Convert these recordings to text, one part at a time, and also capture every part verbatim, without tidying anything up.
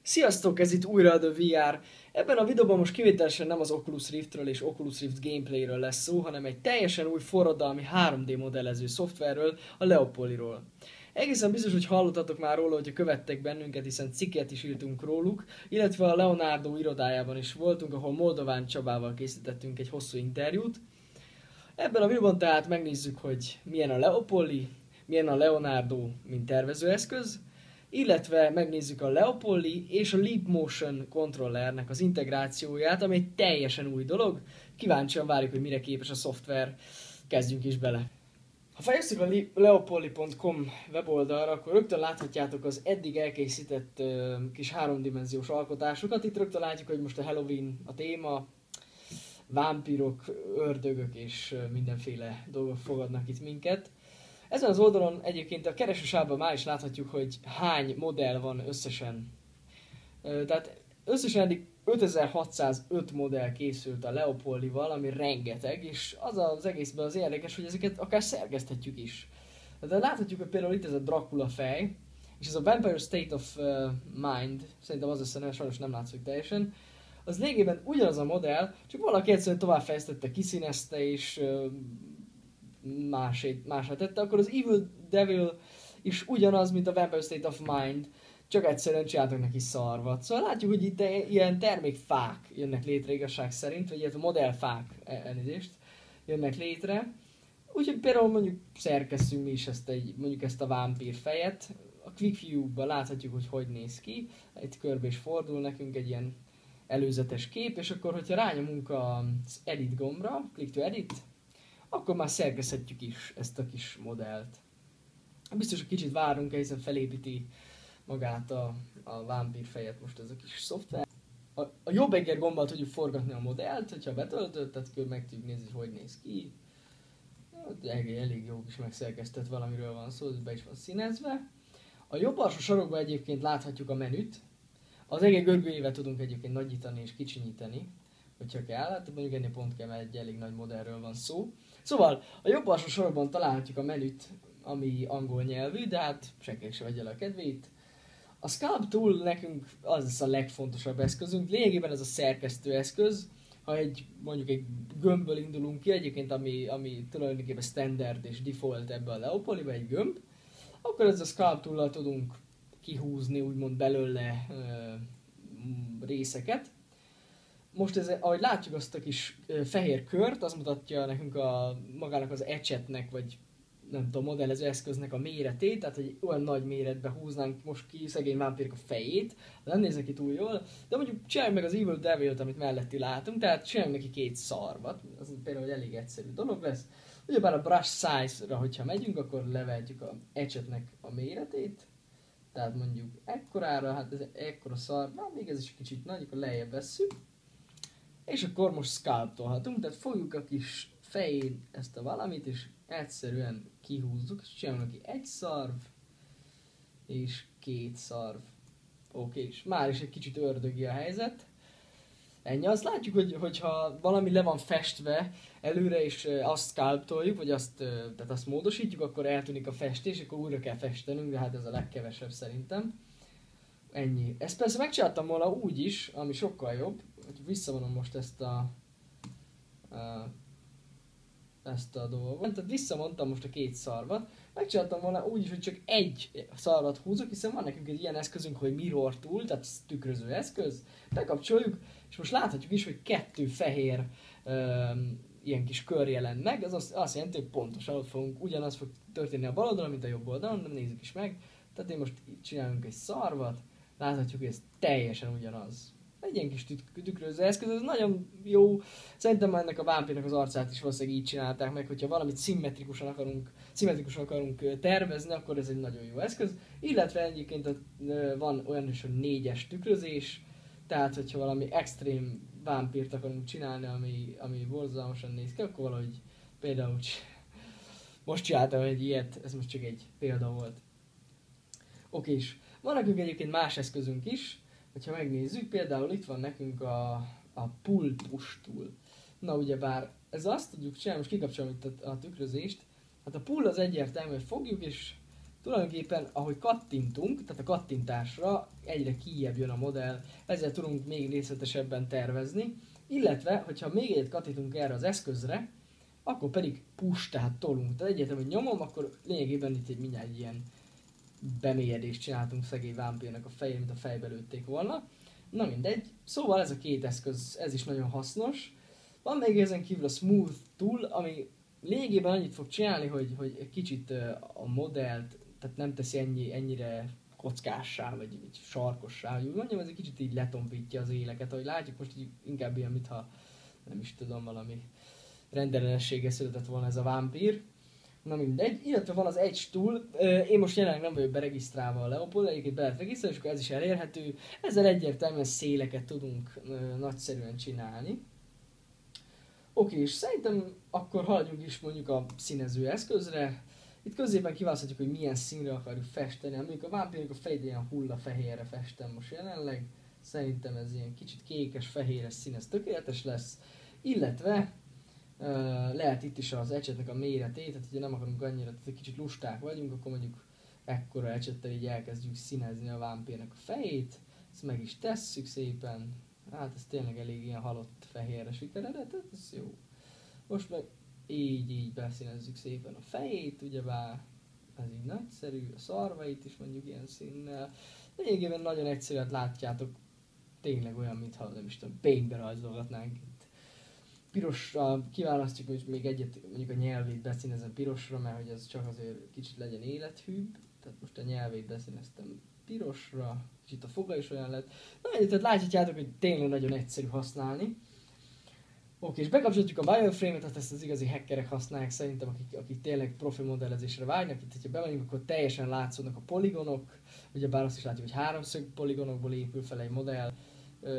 Sziasztok, ez itt újra a The vé er. Ebben a videóban most kivételesen nem az Oculus Riftről és Oculus Rift gameplayről lesz szó, hanem egy teljesen új forradalmi három dé modellező szoftverről, a Leopoliról. Egészen biztos, hogy hallottatok már róla, hogyha követtek bennünket, hiszen cikket is írtunk róluk, illetve a Leonardo irodájában is voltunk, ahol Moldován Csabával készítettünk egy hosszú interjút. Ebben a videóban tehát megnézzük, hogy milyen a Leopoldi, milyen a Leonardo, mint tervezőeszköz, illetve megnézzük a Leopoldi és a Leap Motion kontrollernek az integrációját, ami egy teljesen új dolog. Kíváncsian várjuk, hogy mire képes a szoftver. Kezdjünk is bele. Ha fejezzük a leopoldi pont com weboldalra, akkor rögtön láthatjátok az eddig elkészített uh, kis háromdimenziós alkotásokat. Itt rögtön látjuk, hogy most a Halloween a téma, vámpírok, ördögök és uh, mindenféle dolgok fogadnak itt minket. Ezen az oldalon egyébként a keresősávban már is láthatjuk, hogy hány modell van összesen. Tehát összesen eddig ötezer-hatszázöt modell készült a Leopoldival, ami rengeteg, és az az egészben az érdekes, hogy ezeket akár szerkeszthetjük is. De láthatjuk, hogy például itt ez a Dracula fej, és ez a Vampire State of Mind, szerintem az össze, sajnos nem látszik teljesen, az lényegében ugyanaz a modell, csak valaki egyszerűen továbbfejlesztette, kiszínezte és másét, másra tette, akkor az Evil Devil is ugyanaz, mint a Vampire State of Mind, csak egyszerűen csináltak neki szarvat. Szóval látjuk, hogy itt ilyen termékfák jönnek létre igazság szerint, vagy illetve modellfák, elnézést, jönnek létre. Úgyhogy például mondjuk szerkesztünk mi is ezt egy, mondjuk ezt a vámpír fejet. A Quick View-ban láthatjuk, hogy hogy néz ki. Itt körbe is fordul nekünk egy ilyen előzetes kép, és akkor, hogyha rányomunk az Edit gombra, Click to Edit, akkor már szerkeszthetjük is ezt a kis modellt. Biztos, hogy kicsit várunk, hiszen felépíti magát a, a vámpír fejet most ez a kis szoftver. A, a jobb eger gombbal tudjuk forgatni a modellt, hogyha betöltöttet, akkor meg tudjuk nézni, hogy hogy néz ki. Elég, elég jó kis megszerkesztett valamiről van szó, ez be is van színezve. A jobb alsó sarokban egyébként láthatjuk a menüt. Az eger görgőjével tudunk egyébként nagyítani és kicsinyíteni, hogyha kell, hát mondjuk ennél pont kell, mert egy elég nagy modellről van szó. Szóval a jobb alsó sorban találhatjuk a menüt, ami angol nyelvű, de hát senki se vegye le a kedvét. A Sculpt Tool nekünk az a legfontosabb eszközünk, lényegében ez a szerkesztő eszköz. Ha egy, mondjuk egy gömbből indulunk ki, egyébként ami, ami tulajdonképpen standard és default ebbe a Leopoldiba, egy gömb, akkor ez a Sculpt Tool-lal tudunk kihúzni úgymond belőle ö, részeket. Most ez, ahogy látjuk azt a kis fehér kört, az mutatja nekünk a magának az ecsetnek, vagy nem tudom, modellező eszköznek a méretét, tehát hogy olyan nagy méretbe húznánk most ki szegény vámpírok a fejét, nem néz neki túl jól, de mondjuk csináljuk meg az Evil Devil-t, amit melletti látunk, tehát csináljuk neki két szarvat, az például egy elég egyszerű dolog lesz. Ugyebár a brush size-ra, hogyha megyünk, akkor levetjük a ecsetnek a méretét, tehát mondjuk ekkorára, hát ez ekkora szar, na még ez is kicsit nagy, akkor lejjebb vesszük. És akkor most sculptolhatunk, tehát fogjuk a kis fején ezt a valamit, és egyszerűen kihúzzuk, és csinálunk neki egy szarv, és két szarv. Oké, és már is egy kicsit ördögi a helyzet. Ennyi, azt látjuk, hogy, hogyha valami le van festve előre, és azt sculptoljuk, vagy azt, tehát azt módosítjuk, akkor eltűnik a festés, akkor újra kell festenünk, de hát ez a legkevesebb szerintem. Ennyi. Ezt persze megcsináltam volna úgy is, ami sokkal jobb, hogy visszavonom most ezt a, a ezt a dolgot. Tehát visszamondtam most a két szarvat. Megcsináltam volna úgy is, hogy csak egy szarvat húzok, hiszen van nekünk egy ilyen eszközünk, hogy Mirror Tool, tehát tükröző eszköz. Bekapcsoljuk, és most láthatjuk is, hogy kettő fehér um, ilyen kis kör jelent meg. Ez azt, azt jelenti, hogy pontosan ott fogunk, ugyanaz fog történni a bal oldalon, mint a jobb oldalon, de nézzük is meg. Tehát én most csinálunk egy szarvat, láthatjuk, hogy ez teljesen ugyanaz. Egy ilyen kis tükröző eszköz, ez nagyon jó. Szerintem ennek a vámpírnak az arcát is valószínűleg így csinálták meg, hogyha valamit szimmetrikusan akarunk, szimmetrikusan akarunk tervezni, akkor ez egy nagyon jó eszköz. Illetve egyébként van olyan is, hogy négyes tükrözés, tehát hogyha valami extrém vámpírt akarunk csinálni, ami, ami borzalmasan néz ki, akkor valahogy például most csináltam egy ilyet, ez most csak egy példa volt. Oké, és van nekünk egyébként más eszközünk is. Ha megnézzük, például itt van nekünk a, a Pull Push Tool. Na ugyebár ez azt tudjuk csinálni, most kikapcsolom itt a, a tükrözést. Hát a pull az egyértelmű, hogy fogjuk és tulajdonképpen ahogy kattintunk, tehát a kattintásra egyre kijjebb jön a modell, ezzel tudunk még részletesebben tervezni, illetve, hogyha még egyet kattintunk erre az eszközre, akkor pedig push, tehát tolunk. Tehát egyetem, hogy nyomom, akkor lényegében itt egy mindjárt egy ilyen bemélyedést csináltunk szegény vámpírnak a fején, mint a fejbe lőtték volna. Na mindegy. Szóval ez a két eszköz, ez is nagyon hasznos. Van még ezen kívül a Smooth Tool, ami lényegében annyit fog csinálni, hogy, hogy egy kicsit a modellt, tehát nem teszi ennyi, ennyire kockássá, vagy, vagy sarkossá, hogy úgy mondjam, ez egy kicsit így letompítja az éleket, ahogy látjuk most így inkább ilyen, mintha nem is tudom, valami rendellenessége született volna ez a vámpír. Na mindegy, illetve van az Edge Tool, én most jelenleg nem vagyok beregisztrálva a Leopold, egyébként be lehet regisztrálni, és akkor ez is elérhető. Ezzel egyértelműen széleket tudunk nagyszerűen csinálni. Oké, és szerintem akkor haladjunk is mondjuk a színező eszközre. Itt középen kiválaszthatjuk, hogy milyen színre akarjuk festeni. Mondjuk a vámpírnak a fejét ilyen hullafehérre festem most jelenleg. Szerintem ez ilyen kicsit kékes, fehéres szín, ez tökéletes lesz. Illetve uh, lehet itt is az ecsetnek a méretét, tehát ugye nem akarunk annyira, tehát egy kicsit lusták vagyunk, akkor mondjuk ekkora ecsettel így elkezdjük színezni a vámpírnak a fejét. Ezt meg is tesszük szépen. Hát ez tényleg elég ilyen halott fehérre sikeredett, tehát ez jó. Most meg így, így beszínezzük szépen a fejét, ugyebár ez így nagyszerű, a szarvait is mondjuk ilyen színnel. Lényegében nagyon egyszerűen látjátok, tényleg olyan, mintha nem is tudom, paintbe rajzolgatnánk itt. Pirosra kiválasztjuk, hogy még egyet, mondjuk a nyelvét beszínezem pirosra, mert hogy ez csak azért kicsit legyen élethűbb. Tehát most a nyelvét beszíneztem pirosra, kicsit a foga is olyan lett. Na, tehát láthatjátok, hogy tényleg nagyon egyszerű használni. Oké, és bekapcsoljuk a wireframe-et, tehát ezt az igazi hackerek használják szerintem, akik, akik tényleg profi modellezésre vágynak. Itt, hogyha bemegyünk, akkor teljesen látszódnak a poligonok. Ugyebár azt is látjuk, hogy háromszög poligonokból épül fel egy modell. Ö,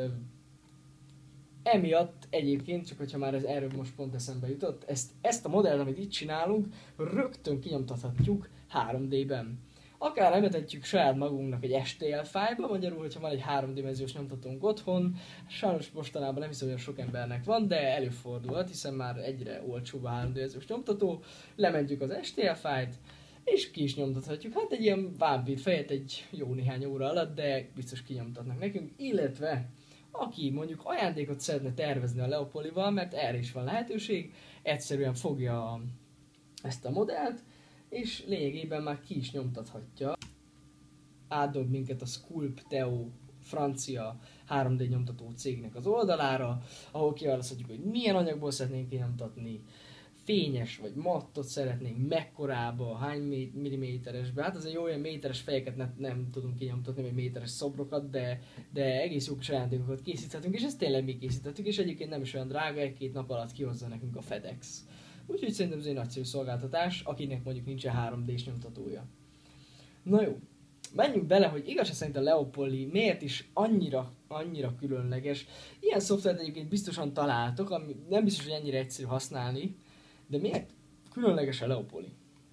emiatt egyébként, csak hogyha már ez erről most pont eszembe jutott, ezt, ezt a modellt, amit itt csinálunk, rögtön kinyomtathatjuk három dé-ben. Akár emetetjük saját magunknak egy es té el fájlba, magyarul, hogyha van egy háromdimenziós nyomtatónk otthon, sajnos mostanában nem hiszem, hogy sok embernek van, de előfordulhat, hiszen már egyre olcsóbb a háromdimenziós nyomtató, lementjük az es té el fájlt, és ki is nyomtathatjuk. Hát egy ilyen vámpír fejet egy jó néhány óra alatt, de biztos kinyomtatnak nekünk, illetve aki mondjuk ajándékot szeretne tervezni a Leopolival, mert erre is van lehetőség, egyszerűen fogja ezt a modellt, és lényegében már ki is nyomtathatja. Átdob minket a Sculpteo francia három dé nyomtató cégnek az oldalára, ahol kiválaszthatjuk, hogy milyen anyagból szeretnénk kinyomtatni, fényes vagy mattot szeretnénk, mekkorába, hány milliméteresbe. Hát azért jó, olyan méteres fejeket ne, nem tudunk kinyomtatni, vagy méteres szobrokat, de, de egész jó kis ajándékokat készíthetünk, és ezt tényleg mi készítettük, és egyébként nem is olyan drága, egy-két nap alatt kihozza nekünk a FedEx. Úgyhogy szerintem ez egy nagyszerű szolgáltatás, akinek mondjuk nincsen három dés nyomtatója. Na jó, menjünk bele, hogy igaz, szerint a Leopoldi miért is annyira, annyira különleges. Ilyen szoftvert egyébként biztosan találtok, ami nem biztos, hogy ennyire egyszerű használni, de miért különleges a Leopoldi?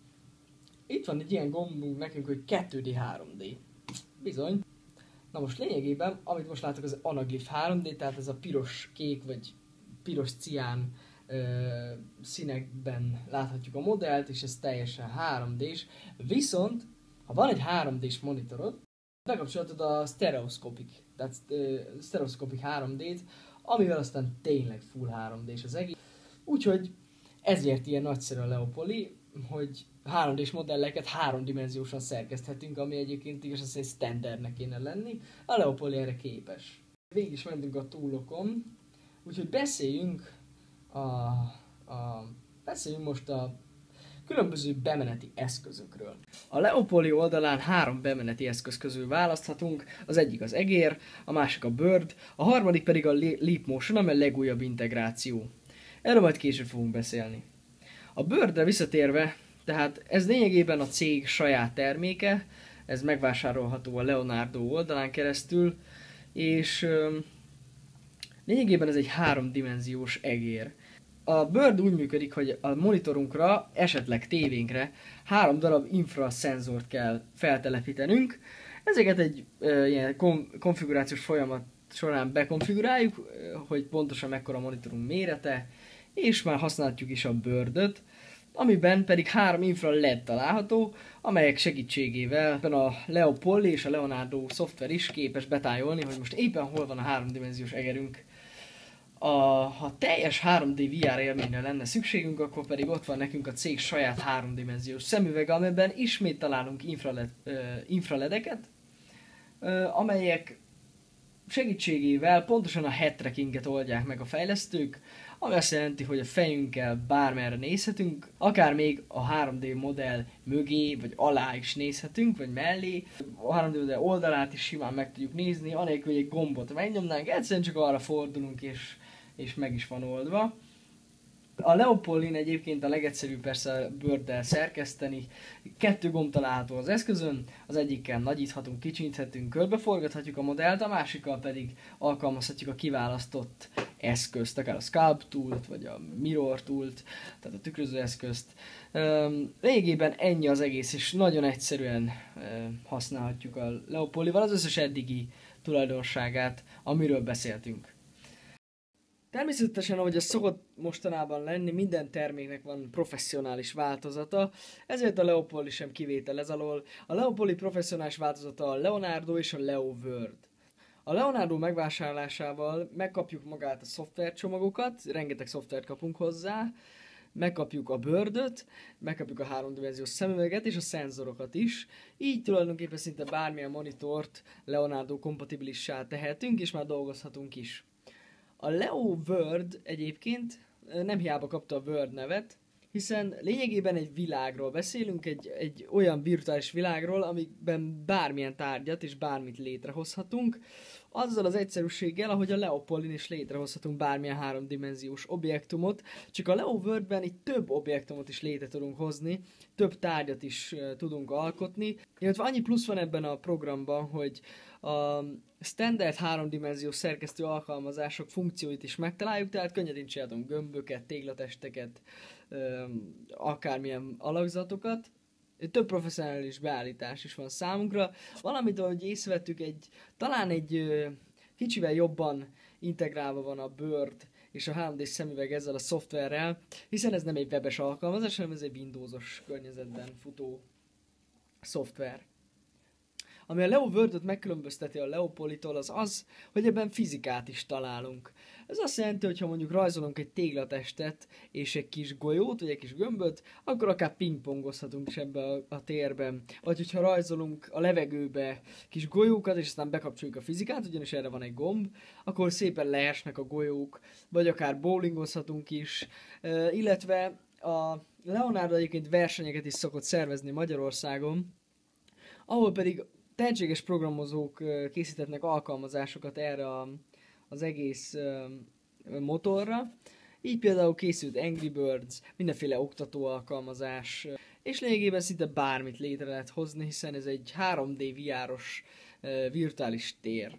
Itt van egy ilyen gombunk nekünk, hogy kettő dé három dé. Bizony. Na most lényegében, amit most látok, az Anaglyph három dé, tehát ez a piros, kék vagy piros cián Ö, színekben láthatjuk a modellt, és ez teljesen három dés. Viszont, ha van egy három dés monitorod, bekapcsolhatod a Stereoscopic, tehát uh, Stereoscopic három dét, amivel aztán tényleg full három dés az egész. Úgyhogy ezért ilyen nagyszerű a Leopoldi, hogy három dés modelleket háromdimenziósan szerkeszthetünk, ami egyébként igaz, az egy standardnek kéne lenni. A Leopoldi erre képes. Végig is mentünk a túlokon, úgyhogy beszéljünk A, a, beszéljünk most a különböző bemeneti eszközökről. A Leopoldi oldalán három bemeneti eszköz közül választhatunk, az egyik az egér, a másik a bird, a harmadik pedig a Leap Motion, amely a legújabb integráció. Erről majd később fogunk beszélni. A birdre visszatérve, tehát ez lényegében a cég saját terméke, ez megvásárolható a Leonardo oldalán keresztül, és ö, lényegében ez egy háromdimenziós egér. A Bird úgy működik, hogy a monitorunkra, esetleg tévénkre három darab infraszenzort kell feltelepítenünk. Ezeket egy e, ilyen kom- konfigurációs folyamat során bekonfiguráljuk, hogy pontosan mekkora a monitorunk mérete, és már használhatjuk is a Birdöt. amiben pedig három infra led található, amelyek segítségével a Leo Poly és a Leonardo szoftver is képes betájolni, hogy most éppen hol van a háromdimenziós egerünk. A, ha teljes három dé vé er élményre lenne szükségünk, akkor pedig ott van nekünk a cég saját háromdimenziós szemüvege, amiben ismét találunk infraled, uh, infraledeket, uh, amelyek segítségével pontosan a head trackinget oldják meg a fejlesztők, ami azt jelenti, hogy a fejünkkel bármerre nézhetünk, akár még a három dé modell mögé, vagy alá is nézhetünk, vagy mellé. A három dé modell oldalát is simán meg tudjuk nézni, anélkül, hogy egy gombot megnyomnánk, egyszerűen csak arra fordulunk, és, és meg is van oldva. A Leopoldin egyébként a legegyszerűbb persze Bird-del szerkeszteni. Kettő gomb található az eszközön, az egyikkel nagyíthatunk, kicsinthetünk, körbeforgathatjuk a modellt, a másikkal pedig alkalmazhatjuk a kiválasztott eszközt, akár a Sculpt Tool-t, vagy a Mirror Tool-t, tehát a tükröző eszközt. Lényegében ennyi az egész, és nagyon egyszerűen használhatjuk a Leopoldival az összes eddigi tulajdonságát, amiről beszéltünk. Természetesen, ahogy ez szokott mostanában lenni, minden terméknek van professzionális változata, ezért a Leopoldi sem kivétel ez alól. A Leopoldi professzionális változata a Leonardo és a Leo World. A Leonardo megvásárlásával megkapjuk magát a szoftvercsomagokat, rengeteg szoftvert kapunk hozzá, megkapjuk a Bird-öt, megkapjuk a háromdimenziós szemüveget és a szenzorokat is, így tulajdonképpen szinte bármilyen monitort Leonardo kompatibilissá tehetünk, és már dolgozhatunk is. A Leo World egyébként nem hiába kapta a World nevet, hiszen lényegében egy világról beszélünk, egy, egy olyan virtuális világról, amiben bármilyen tárgyat és bármit létrehozhatunk, azzal az egyszerűséggel, ahogy a Leopoldin is létrehozhatunk bármilyen háromdimenziós objektumot, csak a Leo Worldben itt több objektumot is létre tudunk hozni, több tárgyat is uh, tudunk alkotni, illetve annyi plusz van ebben a programban, hogy a standard háromdimenziós szerkesztő alkalmazások funkcióit is megtaláljuk, tehát könnyedén csinálunk gömböket, téglatesteket, um, akármilyen alakzatokat. Több professzionális beállítás is van számunkra, valamit, ahogy észrevettük, egy, talán egy ö, kicsivel jobban integrálva van a Bird és a három dés szemüveg ezzel a szoftverrel, hiszen ez nem egy webes alkalmazás, hanem ez egy Windowsos környezetben futó szoftver. Ami a Leo World-öt megkülönbözteti a Leopolditól, az az, hogy ebben fizikát is találunk. Ez azt jelenti, hogy ha mondjuk rajzolunk egy téglatestet és egy kis golyót, vagy egy kis gömböt, akkor akár pingpongozhatunk is ebbe a, a térben. Vagy hogyha rajzolunk a levegőbe kis golyókat, és aztán bekapcsoljuk a fizikát, ugyanis erre van egy gomb, akkor szépen leesnek a golyók, vagy akár bowlingozhatunk is, uh, illetve a Leonardo egyébként versenyeket is szokott szervezni Magyarországon, ahol pedig tehetséges programozók készítetnek alkalmazásokat erre a, az egész motorra. Így például készült Angry Birds, mindenféle oktató alkalmazás, és lényegében szinte bármit létre lehet hozni, hiszen ez egy három dé vé er-os virtuális tér.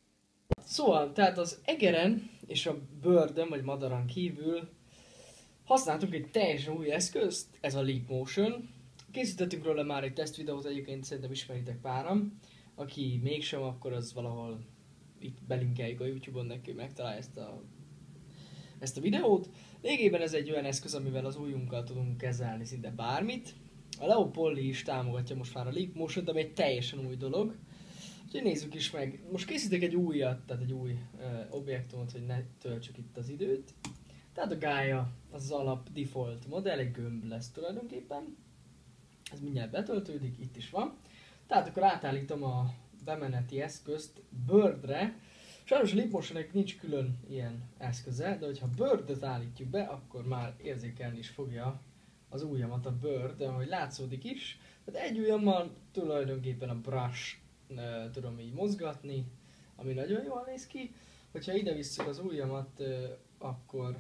Szóval, tehát az egeren és a Bird-ön, vagy madaran kívül használtunk egy teljesen új eszközt, ez a Leap Motion. Készítettünk róla már egy tesztvideót, egyébként szerintem ismeritek páran. Aki mégsem, akkor az valahol itt belinkeljük a YouTube-on, neki megtalálja ezt a, ezt a videót. Lényegében ez egy olyan eszköz, amivel az ujjunkkal tudunk kezelni szinte bármit. A Leopoldi is támogatja most már a Leap Motion-t, ami egy teljesen új dolog. Úgyhogy nézzük is meg. Most készítek egy újat, tehát egy új uh, objektumot, hogy ne töltsük itt az időt. Tehát a Gaia az, az alap default modell, egy gömb lesz tulajdonképpen. Ez mindjárt betöltődik, itt is van. Tehát akkor átállítom a bemeneti eszközt Bird-re. Sajnos a Leap Motion-nek nincs külön ilyen eszköze, de hogyha Bird-öt állítjuk be, akkor már érzékelni is fogja az ujjamat a Bird, de ahogy látszódik is. Tehát egy ujjammal tulajdonképpen a brush uh, tudom így mozgatni, ami nagyon jól néz ki. Hogyha ide visszük az ujjamat, uh, akkor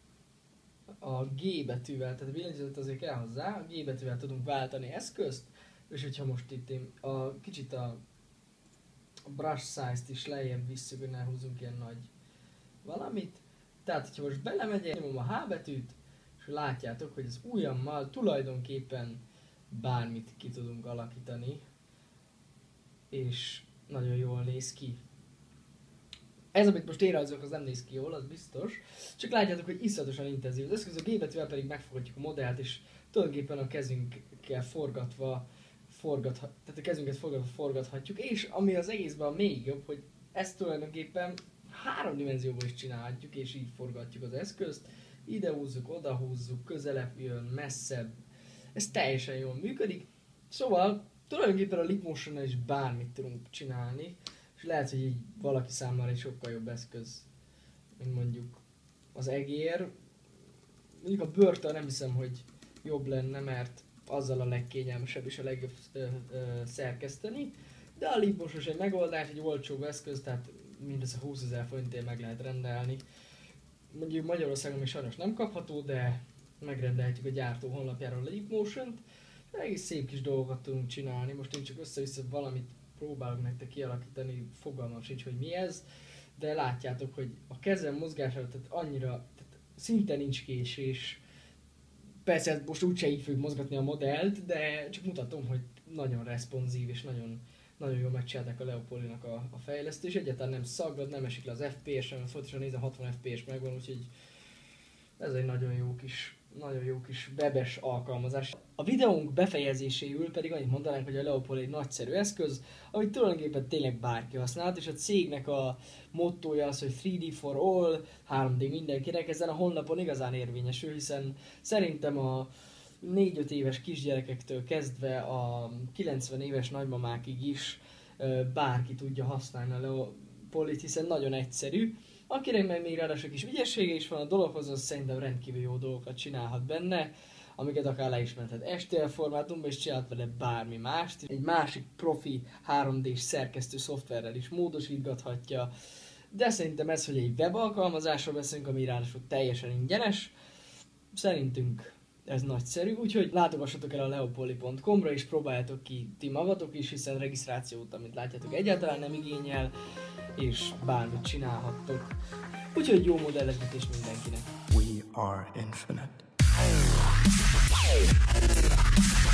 a G betűvel, tehát a billentyűzetet azért kell hozzá, a G betűvel tudunk váltani eszközt, és hogyha most itt én a, kicsit a, a brush size-t is lejjebb visszük, hogy ne húzunk ilyen nagy valamit. Tehát, hogyha most belemegyek, nyomom a H betűt, és látjátok, hogy az ujjammal tulajdonképpen bármit ki tudunk alakítani, és nagyon jól néz ki. Ez, amit most én rajzolok, az nem néz ki jól, az biztos. Csak látjátok, hogy iszonyatosan intenzív. Az eszköz, a G betűvel pedig megfogadjuk a modellt, és tulajdonképpen a kezünkkel forgatva, forgatha, tehát a kezünket forgatva forgathatjuk, és ami az egészben még jobb, hogy ezt tulajdonképpen három dimenzióban is csinálhatjuk, és így forgatjuk az eszközt. Ide húzzuk, oda húzzuk, közelebb jön, messzebb. Ez teljesen jól működik. Szóval tulajdonképpen a Leapmotionnal is bármit tudunk csinálni, és lehet, hogy így valaki számára egy sokkal jobb eszköz, mint mondjuk az egér. Mondjuk a bőrtől nem hiszem, hogy jobb lenne, mert azzal a legkényelmesebb és a legjobb ö, ö, szerkeszteni. De a Leapmotion egy megoldás, egy olcsóbb eszköz, tehát mindössze húszezer forintért meg lehet rendelni. Mondjuk Magyarországon még sajnos nem kapható, de megrendelhetjük a gyártó honlapjáról a Leapmotion-t. Egész szép kis dolgokat tudunk csinálni. Most én csak össze-vissza valamit próbálok nektek kialakítani, fogalmam sincs, hogy mi ez. De látjátok, hogy a kezem mozgására, tehát annyira, tehát szinte nincs késés. Persze most úgyse így fogjuk mozgatni a modellt, de csak mutatom, hogy nagyon responsív és nagyon, nagyon jól megcsinálták a Leopolinak a, a fejlesztés. Egyáltalán nem szaggat, nem esik le az ef pé es-en, folyamatosan nézem, hatvan ef pé es megvan, úgyhogy ez egy nagyon jó kis, nagyon jó kis webes alkalmazás. A videónk befejezéséül pedig annyit mondanánk, hogy a Leopold egy nagyszerű eszköz, amit tulajdonképpen tényleg bárki használhat, és a cégnek a mottója az, hogy három dé for all, három dé mindenkinek, ezen a honlapon igazán érvényesül, hiszen szerintem a négy-öt éves kisgyerekektől kezdve a kilencven éves nagymamákig is bárki tudja használni a Leopold, hiszen nagyon egyszerű. Akinek meg még ráadásul kis ügyessége is van a dologhoz, az szerintem rendkívül jó dolgokat csinálhat benne, amiket akár le is menthet es té el formátumban, és csinálhat vele bármi mást. Egy másik profi három dés szerkesztő szoftverrel is módosítgathatja, de szerintem ez, hogy egy web alkalmazásról beszélünk, ami ráadásul teljesen ingyenes, szerintünk ez nagyszerű, úgyhogy látogassatok el a leopoli pont com-ra és próbáljátok ki ti magatok is, hiszen regisztrációt, amit látjátok, egyáltalán nem igényel, és bármit csinálhattok. Úgyhogy jó modellezgetés mindenkinek! We are infinite.